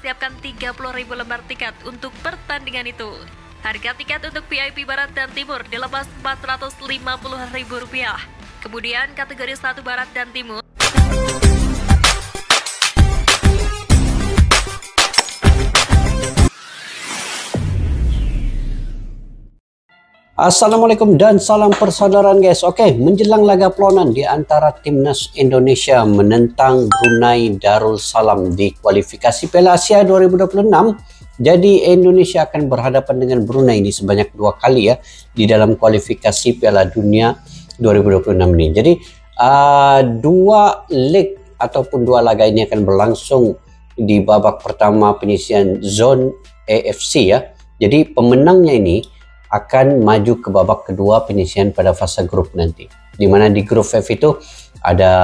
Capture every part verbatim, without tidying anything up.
Siapkan tiga puluh ribu lembar tiket untuk pertandingan itu. Harga tiket untuk V I P Barat dan Timur dilepas empat ratus lima puluh ribu rupiah. Kemudian kategori satu Barat dan Timur Assalamualaikum dan salam persaudaraan guys. Oke, menjelang laga pelonan di antara Timnas Indonesia menentang Brunei Darussalam di kualifikasi Piala Asia dua ribu dua puluh enam. Jadi Indonesia akan berhadapan dengan Brunei ini sebanyak dua kali ya di dalam kualifikasi Piala Dunia dua ribu dua puluh enam ini. Jadi uh, dua leg ataupun dua laga ini akan berlangsung di babak pertama penyisian zone A F C ya. Jadi pemenangnya ini akan maju ke babak kedua penyisian pada fase grup nanti. Di mana di grup F itu ada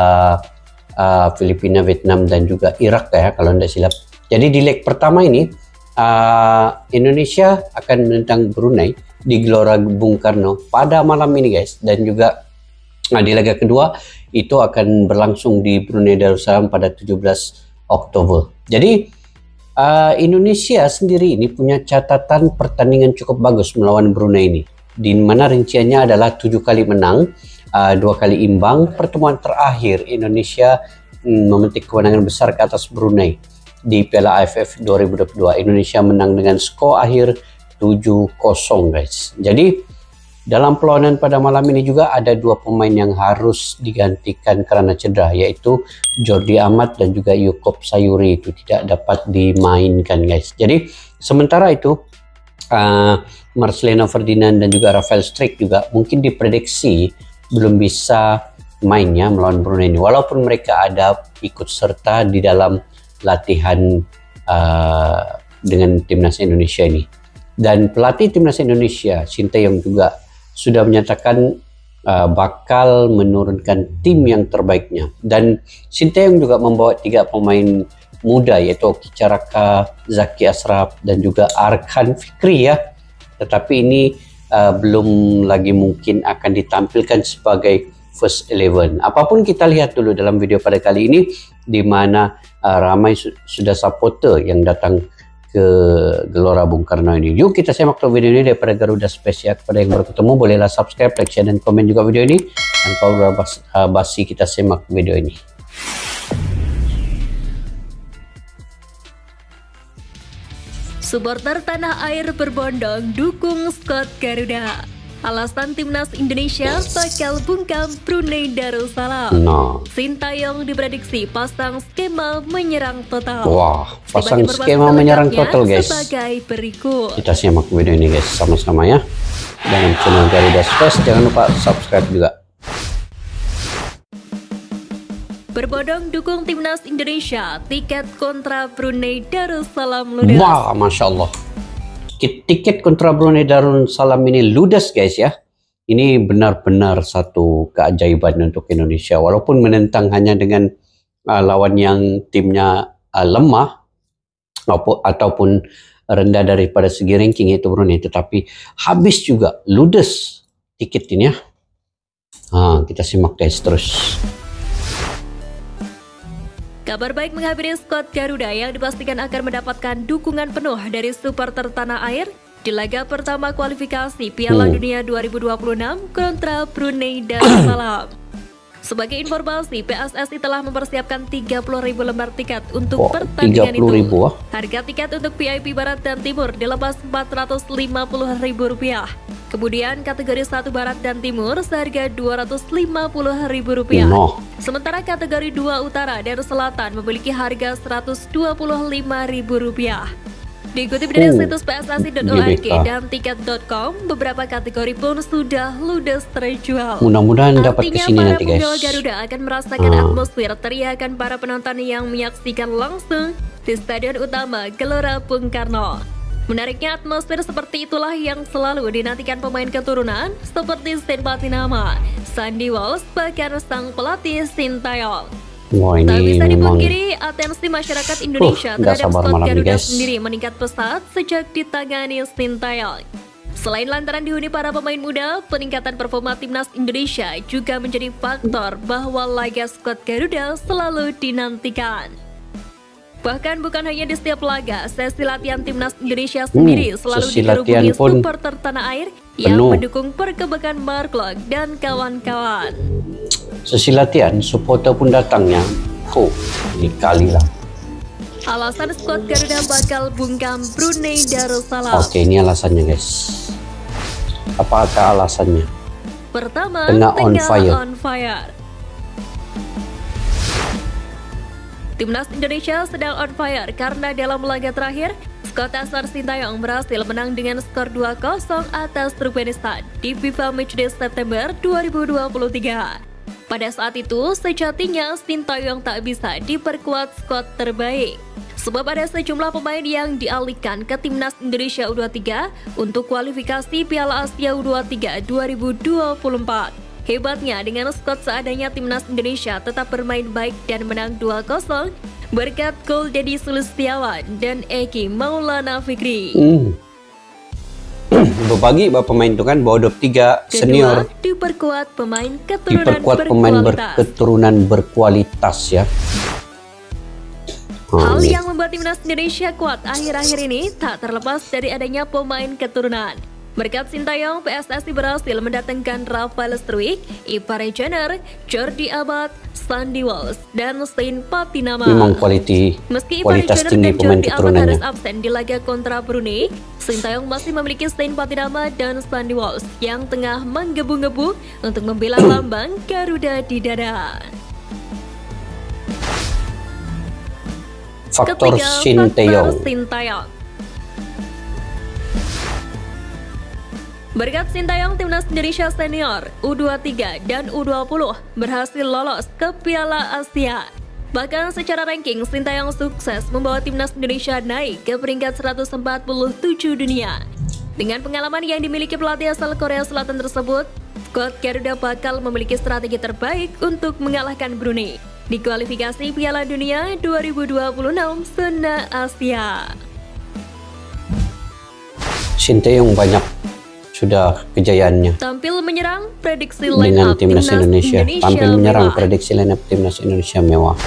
uh, Filipina, Vietnam dan juga Irak ya kalau tidak silap. Jadi di leg pertama ini uh, Indonesia akan menentang Brunei di Gelora Bung Karno pada malam ini guys. Dan juga nah, di laga kedua itu akan berlangsung di Brunei Darussalam pada tujuh belas Oktober. Jadi Uh, Indonesia sendiri ini punya catatan pertandingan cukup bagus melawan Brunei ini, di mana rinciannya adalah tujuh kali menang, uh, dua kali imbang. Pertemuan terakhir Indonesia mm, memetik kemenangan besar ke atas Brunei di Piala A F F dua ribu dua puluh dua. Indonesia menang dengan skor akhir tujuh kosong guys. Jadi dalam peluanan pada malam ini juga ada dua pemain yang harus digantikan karena cedera, yaitu Jordi Amat dan juga Yaakob Sayuri itu tidak dapat dimainkan guys. Jadi sementara itu uh, Marcelino Ferdinand dan juga Rafael Struijk juga mungkin diprediksi belum bisa mainnya melawan Brunei ini, walaupun mereka ada ikut serta di dalam latihan uh, dengan timnas Indonesia ini. Dan pelatih timnas Indonesia Sinteyong juga sudah menyatakan uh, bakal menurunkan tim yang terbaiknya. Dan Sinteyong juga membawa tiga pemain muda, yaitu Oki Caraka, Zaki Ashraf dan juga Arkan Fikri ya. Tetapi ini uh, belum lagi mungkin akan ditampilkan sebagai first eleven. Apapun kita lihat dulu dalam video pada kali ini, di mana uh, ramai su sudah supporter yang datang ke Gelora Bung Karno ini. Yuk kita simak video ini daripada Garuda Spesial. Kepada yang baru ketemu bolehlah subscribe, like, share dan komen juga video ini. Tanpa basi kita simak video ini. Supporter tanah air berbondong dukung skuad Garuda. Alasan timnas Indonesia bakal bungkam Brunei Darussalam. Nah, Sinteyong diprediksi pasang skema menyerang total. Wah, pasang skema menyerang total guys. Sebagai berikut. Kita simak video ini guys sama-sama ya. Dalam channel Garuda Space, jangan lupa subscribe juga. Berbondong dukung timnas Indonesia, tiket kontra Brunei Darussalam ludes. Wah, masya Allah. Tiket kontra Brunei Darussalam ini ludes guys ya. Ini benar-benar satu keajaiban untuk Indonesia. Walaupun menentang hanya dengan uh, lawan yang timnya uh, lemah ataupun rendah daripada segi ranking yaitu Brunei, tetapi habis juga ludes tiket ini ya. Nah, kita simak guys terus. Kabar baik menghampiri skuad Garuda yang dipastikan akan mendapatkan dukungan penuh dari supporter tanah air di laga pertama kualifikasi Piala hmm. Dunia dua ribu dua puluh enam kontra Brunei Darussalam. Sebagai informasi, P S S I telah mempersiapkan tiga puluh ribu lembar tiket untuk oh, pertandingan itu. Ribu, ah. Harga tiket untuk V I P Barat dan Timur dilepas empat ratus lima puluh ribu rupiah. Kemudian kategori satu Barat dan Timur seharga dua ratus lima puluh ribu rupiah. No. Sementara kategori dua Utara dan Selatan memiliki harga seratus dua puluh lima ribu rupiah. Dikutip dari uh, situs P S S I dot org dan tiket dot com, beberapa kategori pun sudah ludes terjual. Mudah-mudahan dapat kesini nanti guys. Artinya para Garuda akan merasakan uh. atmosfer teriakan para penonton yang menyaksikan langsung di Stadion Utama Gelora Bung Karno. Menariknya, atmosfer seperti itulah yang selalu dinantikan pemain keturunan seperti Sen Patinama, Sandy Walsh, bahkan sang pelatih Sinteyong. Wah, ini tak bisa memang... dipungkiri, atensi masyarakat Indonesia uh, terhadap skuad Garuda sendiri meningkat pesat sejak ditangani Sinteyong. Selain lantaran dihuni para pemain muda, peningkatan performa timnas Indonesia juga menjadi faktor bahwa laga skuad Garuda selalu dinantikan. Bahkan bukan hanya di setiap laga, sesi latihan timnas Indonesia sendiri hmm, selalu sesi latihan dikerubungi pun supporter tanah air yang penuh. mendukung perkembangan Mark Klok dan kawan-kawan. Sesi latihan, supporter pun datangnya. Oh, ini kali lah. Alasan skuad Garuda bakal bungkam Brunei Darussalam. Oke, ini alasannya guys. Apakah alasannya? Pertama, tengah on fire. on fire. Timnas Indonesia sedang on fire karena dalam laga terakhir, skuad asal Sintayong berhasil menang dengan skor dua kosong atas Turkmenistan di FIFA Matchday September dua ribu dua puluh tiga. Pada saat itu, sejatinya Sintayong tak bisa diperkuat skuad terbaik. Sebab ada sejumlah pemain yang dialihkan ke Timnas Indonesia U dua puluh tiga untuk kualifikasi Piala Asia U dua puluh tiga dua ribu dua puluh empat. Hebatnya, dengan skuad seadanya Timnas Indonesia tetap bermain baik dan menang dua kosong berkat gol Deddy Sulistiawan dan Eki Maulana Fikri. Hmm. Berbagi bahwa pemain itu kan bawa dua puluh tiga senior. Kedua, diperkuat pemain keturunan diperkuat pemain berketurunan berkualitas ya. Hal Oh, yang membuat Timnas Indonesia kuat akhir-akhir ini tak terlepas dari adanya pemain keturunan. Berkat Sintayong, P S S I berhasil mendatangkan Rafael Struijk, Ipare Jenner, Jordi Amat, Sandy Walsh, dan Stein Patinama. Memang quality, Meski kualitas Ipare tinggi Jenner dan pemain Jordi Amat keturunannya. harus absen di laga kontra Brunei, Sintayong masih memiliki Stein Patinama dan Sandy Walsh yang tengah menggebu-gebu untuk membela lambang Garuda di dada. Faktor Ketiga, Sintayong. faktor Sintayong. Berkat Sintayong, Timnas Indonesia Senior, U dua puluh tiga dan U dua puluh berhasil lolos ke Piala Asia. Bahkan secara ranking, Sintayong sukses membawa Timnas Indonesia naik ke peringkat seratus empat puluh tujuh dunia. Dengan pengalaman yang dimiliki pelatih asal Korea Selatan tersebut, skuad Garuda bakal memiliki strategi terbaik untuk mengalahkan Brunei di kualifikasi Piala Dunia dua ribu dua puluh enam zona Asia. Sintayong banyak sudah kejayaannya Tampil menyerang, prediksi dengan line-up Timnas Indonesia. Indonesia Tampil menyerang, mewah. prediksi line-up Timnas Indonesia mewah.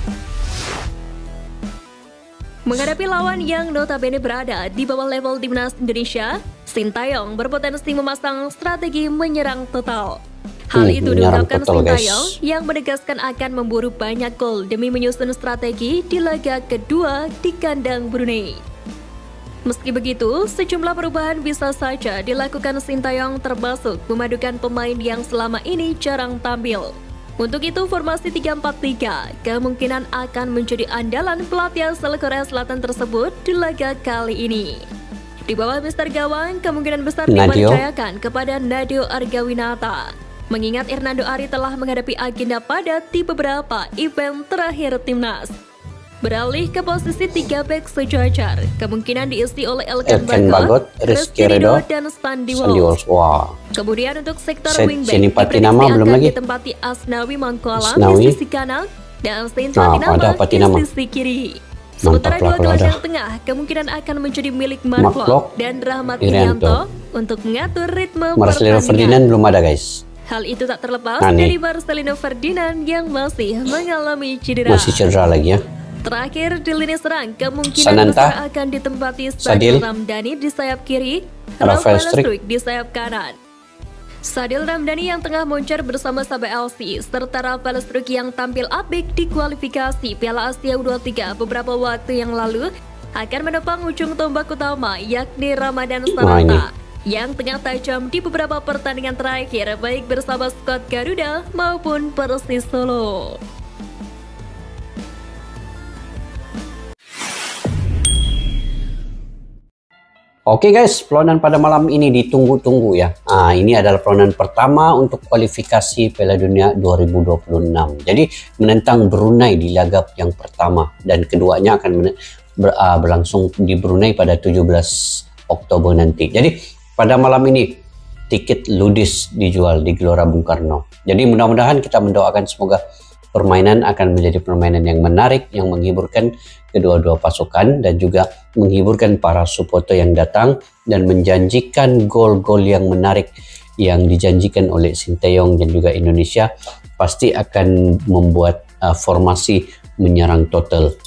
Menghadapi lawan yang notabene berada di bawah level Timnas Indonesia, Sintayong berpotensi memasang strategi menyerang total. Hal Hmm, itu menyerang diungkapkan total, Sintayong guys. yang menegaskan akan memburu banyak gol demi menyusun strategi di laga kedua di kandang Brunei. Meski begitu, sejumlah perubahan bisa saja dilakukan Sintayong, termasuk memadukan pemain yang selama ini jarang tampil. Untuk itu, formasi tiga empat tiga kemungkinan akan menjadi andalan pelatih asal Korea Selatan tersebut di laga kali ini. Di bawah Mister Gawang, kemungkinan besar Nadio. dipercayakan kepada Nadio Argawinata. Mengingat Hernando Ari telah menghadapi agenda padat di beberapa event terakhir Timnas. Beralih ke posisi tiga bek sejajar, kemungkinan diisi oleh Elkan Elkan Bagot, Bagot, Rizky Ridho, dan Sandy Sandy Walsh. Walsh. Wah, Kemudian untuk sektor Set wingback, Jenny Patinama diprediksi belum akan lagi. ditempati Asnawi Mangkualam Asnawi. di sisi kanan dan Stein Nah, Patinama ada Patinama. di sisi kiri. Sementara Mantap lah dua kalau gelandang ada. tengah kemungkinan akan menjadi milik Mark Mark Klok, Klok dan Rahmat Irianto. Irianto untuk mengatur ritme Marcelino pertandingan. Ferdinand belum ada guys. Hal itu tak terlepas Nah, nih. dari Marcelino Ferdinand yang masih mengalami cedera. Masih cedera lagi ya. Terakhir di lini serang, kemungkinan Sananta, besar akan ditempati Sadil, Sadil Ramdhani di sayap kiri, Rafael Rafael Struijk Struijk di sayap kanan. Sadil Ramdhani yang tengah moncer bersama Sabah L C, serta Rafael Struijk yang tampil apik di kualifikasi Piala Asia U dua puluh tiga beberapa waktu yang lalu, akan menopang ujung tombak utama yakni Ramadan Sananta, yang tengah tajam di beberapa pertandingan terakhir baik bersama skuad Garuda maupun Persis Solo. Oke guys, pelunan pada malam ini ditunggu-tunggu ya. Nah, ini adalah pelunan pertama untuk kualifikasi Piala Dunia dua ribu dua puluh enam. Jadi menentang Brunei di laga yang pertama dan keduanya akan ber, uh, berlangsung di Brunei pada tujuh belas Oktober nanti. Jadi pada malam ini tiket ludis dijual di Gelora Bung Karno. Jadi mudah-mudahan kita mendoakan semoga permainan akan menjadi permainan yang menarik, yang menghiburkan kedua-dua pasukan dan juga menghiburkan para supporter yang datang dan menjanjikan gol-gol yang menarik yang dijanjikan oleh Sintayong dan juga Indonesia pasti akan membuat uh, formasi menyerang total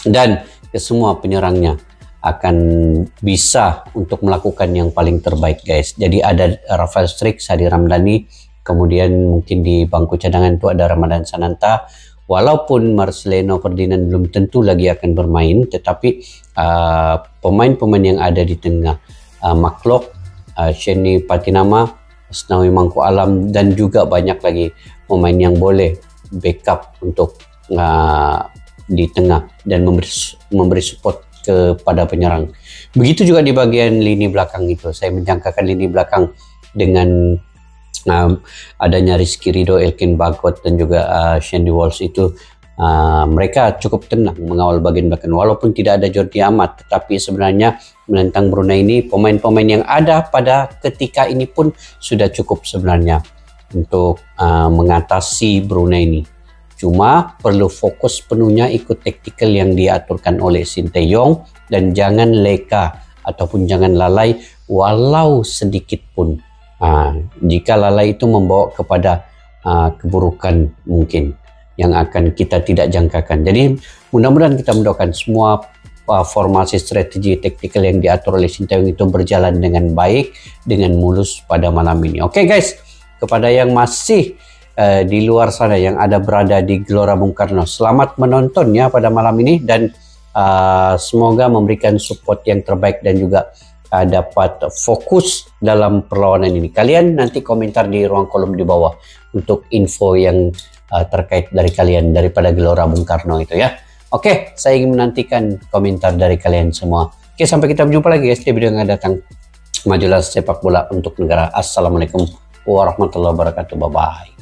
dan ke semua penyerangnya akan bisa untuk melakukan yang paling terbaik, guys. Jadi ada Rafael Struijk, Sadi Ramdhani, kemudian mungkin di bangku cadangan itu ada Ramadan Sananta. Walaupun Marcelino Ferdinand belum tentu lagi akan bermain, tetapi pemain-pemain uh, yang ada di tengah, uh, Maklok, uh, Sheni Patinama, Asnawi Mangku Alam, dan juga banyak lagi pemain yang boleh backup untuk uh, di tengah dan memberi, memberi support kepada penyerang. Begitu juga di bagian lini belakang itu. Saya menjangkakan lini belakang dengan um, adanya Rizky Ridho, Elkin Bagot, dan juga uh, Shandy Walsh itu, uh, mereka cukup tenang mengawal bagian belakang. Walaupun tidak ada Jordi Amat, tetapi sebenarnya menentang Brunei ini, pemain-pemain yang ada pada ketika ini pun sudah cukup sebenarnya untuk uh, mengatasi Brunei ini. Cuma perlu fokus penuhnya ikut taktikal yang diaturkan oleh Sinteyong, dan jangan leka ataupun jangan lalai walau sedikit pun. Uh, jika lalai itu membawa kepada uh, keburukan mungkin yang akan kita tidak jangkakan. Jadi mudah-mudahan kita mendoakan semua uh, formasi strategi taktikal yang diatur oleh Sinteyong itu berjalan dengan baik, dengan mulus pada malam ini. Oke okay, guys, kepada yang masih Uh, di luar sana yang ada berada di Gelora Bung Karno, selamat menonton ya pada malam ini, dan uh, semoga memberikan support yang terbaik dan juga uh, dapat fokus dalam perlawanan ini. Kalian nanti komentar di ruang kolom di bawah untuk info yang uh, terkait dari kalian daripada Gelora Bung Karno itu ya. Oke, saya ingin menantikan komentar dari kalian semua. Oke, sampai kita berjumpa lagi guys di video yang akan datang. Majulah sepak bola untuk negara. Assalamualaikum warahmatullahi wabarakatuh. Bye bye.